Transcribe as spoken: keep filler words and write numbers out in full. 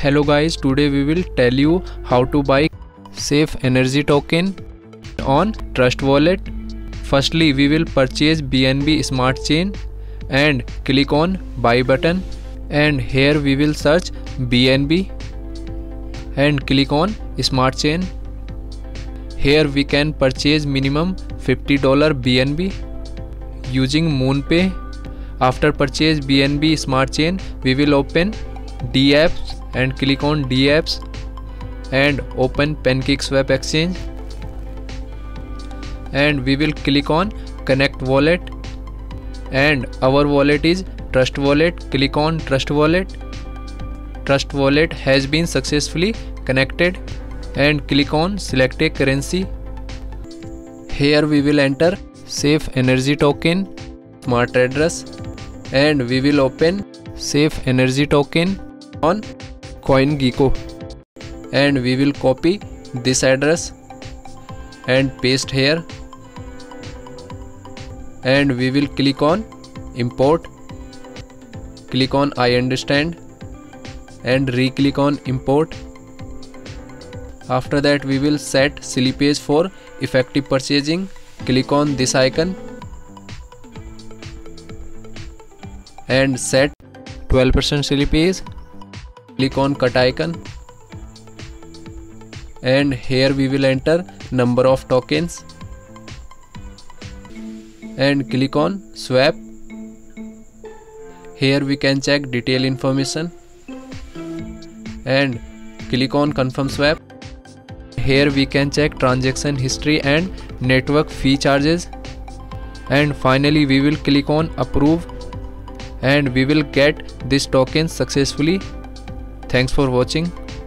Hello guys, today we will tell you how to buy Safe Energy token on Trust Wallet. Firstly, we will purchase B N B Smart Chain and click on buy button, and here we will search B N B and click on Smart Chain. Here we can purchase minimum fifty dollars B N B using MoonPay. After purchase B N B Smart Chain, we will open D apps and click on D apps and open PancakeSwap exchange, and we will click on connect wallet, and our wallet is Trust Wallet. Click on Trust Wallet. Trust Wallet has been successfully connected, and click on select a currency. Here we will enter Safe Energy token smart address, and we will open Safe Energy token on CoinGecko, and we will copy this address and paste here, and we will click on import. Click on I understand and re-click on import. After that we will set slippage for effective purchasing. Click on this icon and set twelve percent slippage. Click on cut icon, and here we will enter number of tokens and click on swap. Here we can check detail information and click on confirm swap. Here we can check transaction history and network fee charges, and finally we will click on approve, and we will get this token successfully. Thanks for watching.